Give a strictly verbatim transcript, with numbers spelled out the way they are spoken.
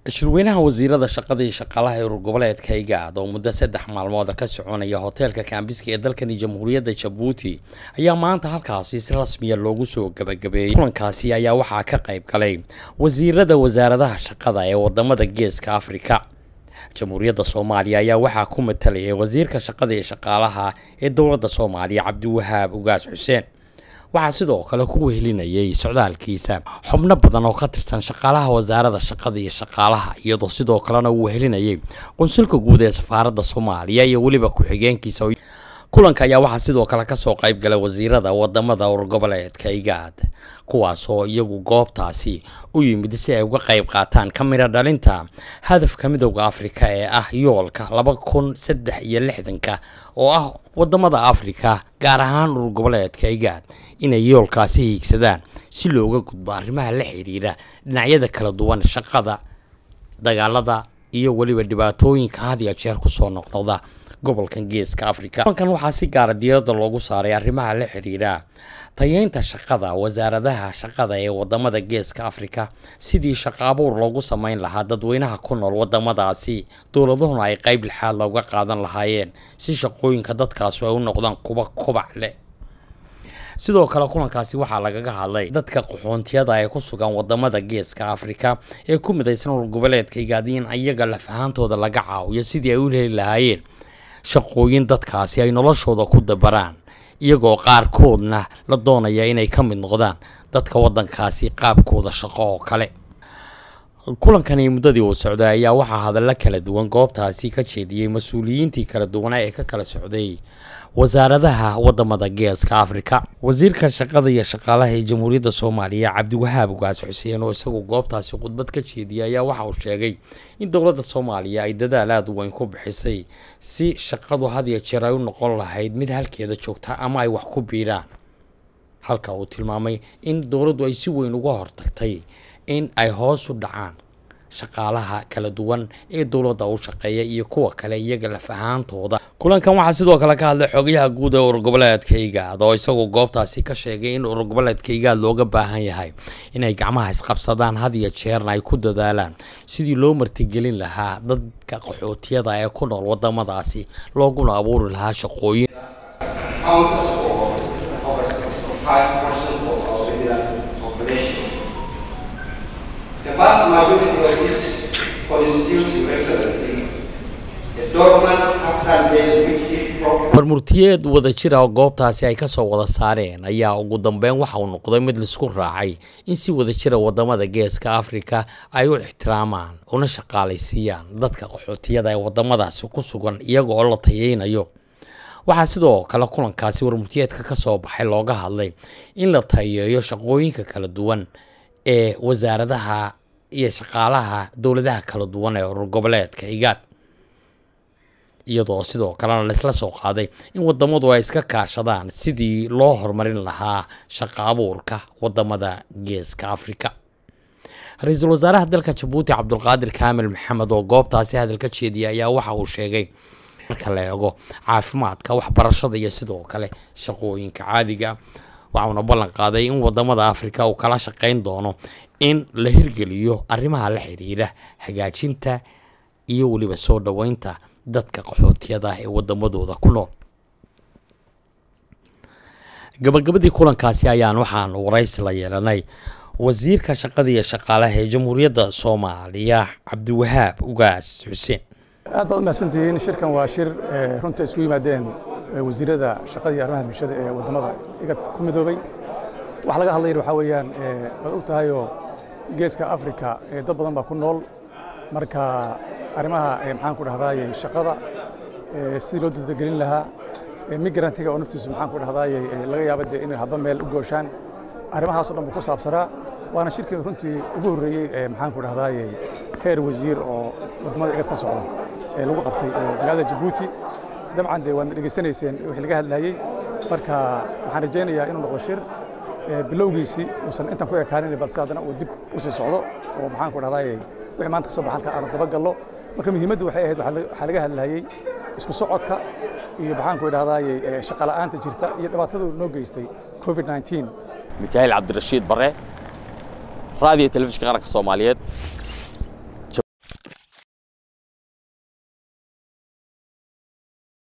shirweynaha wasiirada shaqada iyo shaqaalaha ee goboleedka Higaad oo muddo saddex maalmood ka soconaya hoteelka Kambiska ee dalkani Jamhuuriyadda Djibouti ayaa maanta halkaasi si rasmi ah loogu soo gabagabeeyay. Kulankaasi ayaa waxaa ka qayb galay wasiirada wasaaradaha shaqada ee wadamada Geeska Afrika. Jamhuuriyadda Soomaaliya ayaa waxaa ku matalayay wasiirka shaqada iyo shaqaalaha ee dowladda Soomaaliya Cabdiwahaab Ugaas Xuseen. waxaa sidoo kale ku wehelinayay socdaalkiisa xubno badan oo ka tirsan shaqaalaha wasaaradda shaqada iyo shaqaalaha iyadoo sidoo kalena uu wehelinayay qunsulka guud ee safaaradda Soomaaliya iyo waliba ku-xigeenkiisa. kulanka ayaa waxaa sidoo kale ka soo qayb galay wasiirada wadamada goboleedka Higaad kuwaas oo iyagu goobtaasi u yimid si ay uga qayb qaataan kamira dhalinta hadafka midowga Afrika ee ah yoolka laba kun saddex iyo lixdan-ka oo ah wadamada Afrika gaar ahaan goboleedka Higaad inay yoolkaasi hiigsadaan si looga gudbo arrimaha la xiriira dhinacyada kala duwan shaqada, dagaalada iyo waliba dhibaatooyinka had iyo jeer ku soo noqnoqda gobolkan Geeska Afrika. Kulankan waxaa si gaar ah diiradda loogu saaray arrimaha la xiriira tayeynta shaqada wasaaradaha shaqada ee wadamada Geeska Afrika sidii shaqo abuur loogu sameyn lahaa dadweynaha ku nool wadamadaasi dowladahuna ay qayb lixaad looga qaadan lahaayeen si shaqooyinka dadkaas ay u noqdaan kuba kobac leh. sidoo kale kulankaasi waxaa lagaga hadlay dadka qaxoontiyada ee ku sugan wadamada Geeska Afrika ee ku midaysan goboleedka Higaad in ayaga la fahantooda laga caawiyo sidii ay u heli lahaayeen shaqooyin dadkaasi ay noloshooda ku dabaraan iyagoo qaar koodna la doonaya inay ka mid noqdaan dadka wadankaasi qaabkooda shaqo oo kale. kulankani muddadii uu socday ayaa waxaa hadallo kala duwan goobtaasi ka jeediyay mas'uuliyiintii kala duwan ee ka kala socday wasaaradaha wadamada Geeska Afrika. wasiirka shaqada iyo shaqaalaha ee Jamhuuriyadda Soomaaliya Cabdiwahaab Ugaas Xuseen oo isagu goobtaasi khudbad ka jeediyay ayaa waxa uu sheegay in dowladda Soomaaliya ay dadaal aad u weyn ku bixisay si shaqadu had iyo jeer ay u noqon lahayd mid halkeeda joogta ama ay wax ku biiraan. halka uu tilmaamay in dowladdu ay si weyn uga hortagtay in ay hoos u dhacaan shaqaalaha kala duwan ee dowladda u shaqeeya iyo kuwa kale iyaga la fahantooda. kulankan waxaa sidoo kale ka hadlay xogayaha guud ee goboleedka Higaad oo isagu goobtaasi ka sheegay in goboleedka Higaad looga baahan yahay inay gacmaha isqabsadaan had iyo jeerna ay ku dadaalaan sidii loo martigelin lahaa dadka qaxootiyada ee ku nool wadamadaasi looguna abuuri lahaa shaqooyin. The vast majority of this constitutes, Your Excellency, the dormant capital base which this program. warmurtiyeed wada jira oo goobtaasi ay ka soo wada saareen ayaa ugu dambeyn waxa uu noqday mid la isku raacay in si wada jira wadamada Geeska Afrika ay u ixtiraamaan una shaqaalaysiiyaan dadka qaxootiyada ee wadamadaasi ku sugan iyaga oo la tayeynayo. waxaa sidoo kale kulankaasi warmurtiyeedka ka soo baxay looga hadlay in la tayeeyo shaqooyinka kala duwan ee wasaaradaha iyo shaqaalaha dowladaha kala duwan ee goboleedka Higaad iyadoo sidoo kalena la isla soo qaaday in wadamadu ay iska kaashadaan sidii loo horumarin lahaa shaqo abuurka wadamada Geeska Afrika. ra'iisul wasaaraha dalka Djibouti Cabdulqaadir Kaamil Maxamed oo goobtaasi hadal ka jeediyay ayaa waxa uu sheegay marka la eego caafimaadka, waxbarashada iyo sidoo kale shaqooyinka caadiga waxaana ballan qaaday in wadamada Afrika uu kala shaqeyn doono in la hirgeliyo arrimaha la xiriira hagaajinta iyo waliba soo dhaweynta dadka qaxootiyada ee wadamadooda ku nool. gabagabadii kulankaasi ayaan waxaan waraysi la yeelanay wasiirka shaqada iyo shaqaalaha ee Jamhuuriyadda Soomaaliya Cabdiwahaab Ugaas Xuseen. aad baad mahadsantihiin. shirkan waa shir runta isugu yimaadeen wasiirada shaqada iyo arrimaha bulshada ee wadamada Higaad ku midoobay. waxa laga hadlayay waxa weeyaan waad ogtahay oo Geeska Afrika dad badan baa ku nool marka arrimaha maxaan ku dhahdaayay shaqada si loo dadgelin lahaa migrantiga oo naftiisu maxaan ku dhahdaayay laga yaabo inay hadba meel u gooshaan arrimahaas oo dhan ku saabsanaa waana shirkii runtii ugu horeeyay maxaan ku dhahdaayay heer wasiir oo wadamada Higaad ka socda ee lagu qabtay magaalada Djibouti. dabcan de waan dhageysanayseen wixii laga hadlayay marka waxaan rajaynayaa inuu noqdo shir bilowgiisii uusan intan ku ekaanin balse haddana uu dib u sii socdo oo maxaan ku dhahdaayay wixii maanta ka soo baxay halka aan daba gallo. marka muhiimaddu waxay ahayd waxa laga hadlayay isku socodka iyo maxaan ku dhahdaayay shaqo la'aanta jirta iyo dhibaatada noo geystay covid nineteen. Mikael Cabdirashiid Bare, raadiyo telefishinka qaranka Soomaaliyeed.